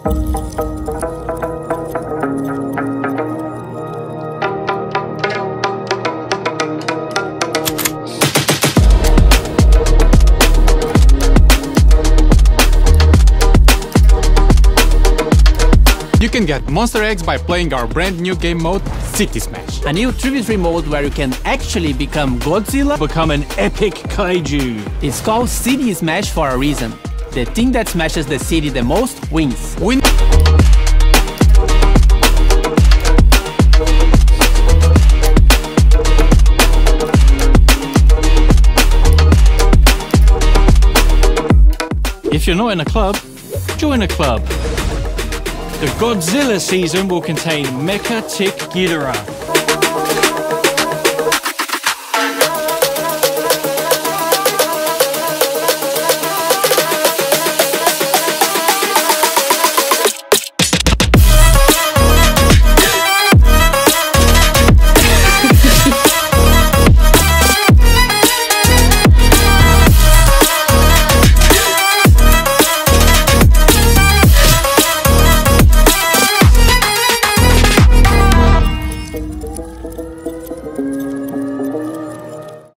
You can get Monster Eggs by playing our brand new game mode, City Smash. A new tributary mode where you can actually become Godzilla, become an epic kaiju. It's called City Smash for a reason. The thing that smashes the city the most wins. If you're not in a club, join a club. The Godzilla season will contain Mecha Tick Ghidorah,